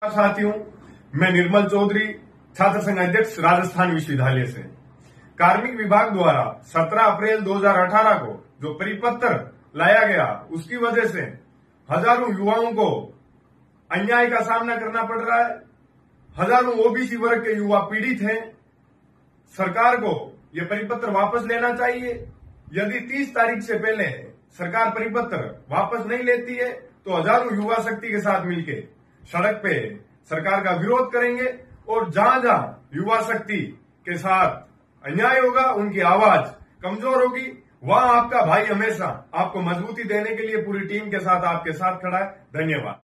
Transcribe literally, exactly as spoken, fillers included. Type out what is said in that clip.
साथियों, मैं निर्मल चौधरी, छात्र संघ अध्यक्ष, राजस्थान विश्वविद्यालय से। कार्मिक विभाग द्वारा सत्रह अप्रैल दो हज़ार अठारह को जो परिपत्र लाया गया, उसकी वजह से हजारों युवाओं को अन्याय का सामना करना पड़ रहा है। हजारों ओबीसी वर्ग के युवा पीड़ित हैं। सरकार को यह परिपत्र वापस लेना चाहिए। यदि तीस तारीख से पहले सरकार परिपत्र वापस नहीं लेती है तो हजारों युवा शक्ति के साथ मिलकर सड़क पे सरकार का विरोध करेंगे और जहां जहां युवा शक्ति के साथ अन्याय होगा, उनकी आवाज कमजोर होगी, वहां आपका भाई हमेशा आपको मजबूती देने के लिए पूरी टीम के साथ आपके साथ खड़ा है। धन्यवाद।